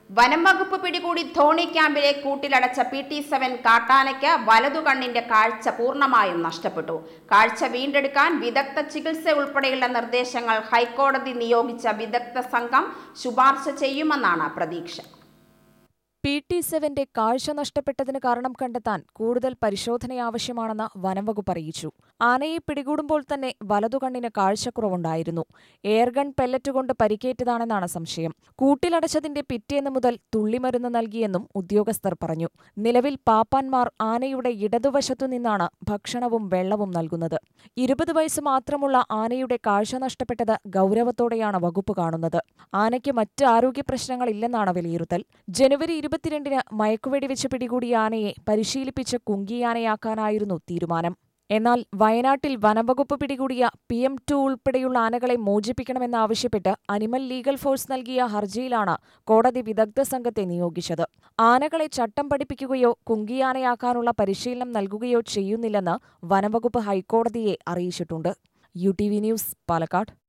വനം വകുപ്പ് പിടികൂടി ധോണി ക്യാമ്പിലെ കൂട്ടിലടച്ച PT-7 കാട്ടാനയ്ക്ക് വലതുകണ്ണിന്റെ കാഴ്ച പൂർണ്ണമായും നഷ്ടപ്പെട്ടു. കാഴ്ച വീണ്ടെടുക്കാൻ വിദഗ്ധ ചികിത്സ ഉൾപ്പെടെയുള്ള നിർദ്ദേശങ്ങൾ ഹൈക്കോടതി നിയോഗിച്ച വിദഗ്ധ സംഘം ശുപാർശ ചെയ്യുമെന്നാണ് പ്രതീക്ഷ. PT-7 കാഴ്ച നഷ്ടപ്പെട്ടതിന് കാരണം കണ്ടെത്താൻ കൂടുതൽ പരിശോധന ആവശ്യമാണെന്ന് വനംവകുപ്പ് അറിയിച്ചു. ആനയെ പിടികൂടുമ്പോൾ തന്നെ വലതുകണ്ണിന് കാഴ്ചക്കുറവുണ്ടായിരുന്നു. എയർഗൺ പെല്ലറ്റ് കൊണ്ട് പരിക്കേറ്റതാണെന്നാണ് സംശയം. കൂട്ടിലടച്ചതിന്റെ പിറ്റേന്ന് മുതൽ തുള്ളിമരുന്ന് നൽകിയെന്നും ഉദ്യോഗസ്ഥർ പറഞ്ഞു. നിലവിൽ പാപ്പാന്മാർ ആനയുടെ ഇടതുവശത്തുനിന്നാണ് ഭക്ഷണവും വെള്ളവും നൽകുന്നത്. 20 വയസ്സ് മാത്രമുള്ള ആനയുടെ കാഴ്ച നഷ്ടപ്പെട്ടത് ഗൗരവത്തോടെയാണ് വകുപ്പ് കാണുന്നത്. ആനയ്ക്ക് മറ്റ് ആരോഗ്യ പ്രശ്നങ്ങളില്ലെന്നാണ് വിലയിരുത്തൽ. ജനുവരി 22-ന് മയക്കുവെടിവെച്ച് പിടികൂടിയ ആനയെ പരിശീലിപ്പിച്ച് കുങ്കിയാനയാക്കാനായിരുന്നു തീരുമാനം. എന്നാൽ വയനാട്ടിൽ വനംവകുപ്പ് പിടികൂടിയ PM2 ഉൾപ്പെടെയുള്ള ആനകളെ മോചിപ്പിക്കണമെന്നാവശ്യപ്പെട്ട് അനിമൽ ലീഗൽ ഫോഴ്സ് നൽകിയ ഹർജിയിലാണ് കോടതി വിദഗ്ധ സംഘത്തെ നിയോഗിച്ചത്. ആനകളെ ചട്ടം പഠിപ്പിക്കുകയോ കുങ്കിയാനയാക്കാനുള്ള പരിശീലനം നൽകുകയോ ചെയ്യുന്നില്ലെന്ന് വനംവകുപ്പ് ഹൈക്കോടതിയെ അറിയിച്ചിട്ടുണ്ട്. UTV news, Palakkad.